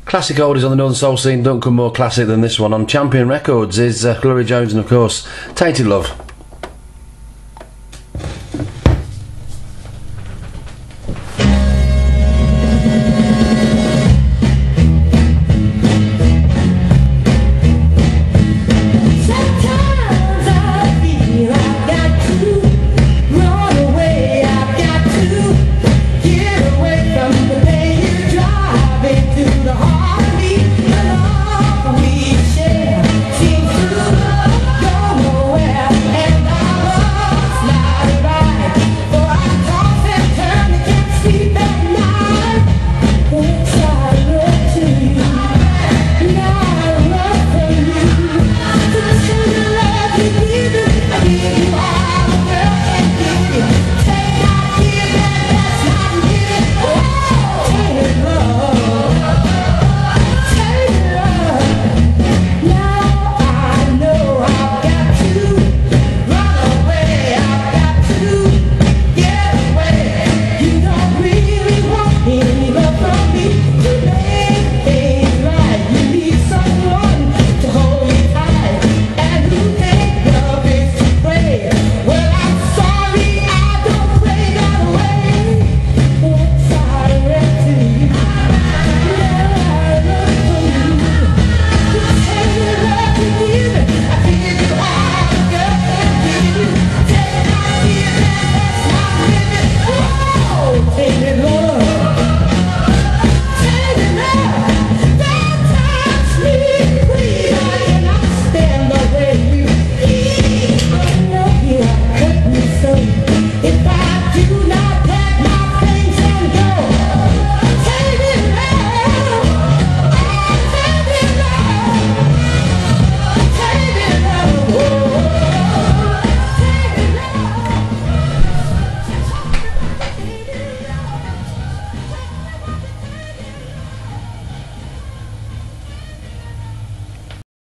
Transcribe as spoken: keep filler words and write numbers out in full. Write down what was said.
Classic oldies on the Northern Soul scene don't come more classic than this one. On Champion Records is uh, Gloria Jones and, of course, Tainted Love.